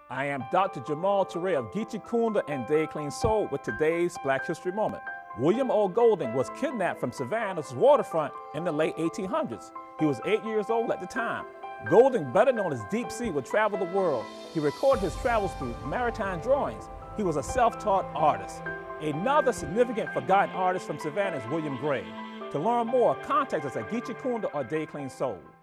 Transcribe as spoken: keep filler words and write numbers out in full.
I am Doctor Jamal Toure of Geechee Kunda and Day Clean Soul with today's Black History Moment. William O. Golding was kidnapped from Savannah's waterfront in the late eighteen hundreds. He was eight years old at the time. Golding, better known as Deep Sea, would travel the world. He recorded his travels through maritime drawings. He was a self-taught artist. Another significant forgotten artist from Savannah is William Gray. To learn more, contact us at Geechee Kunda or Day Clean Soul.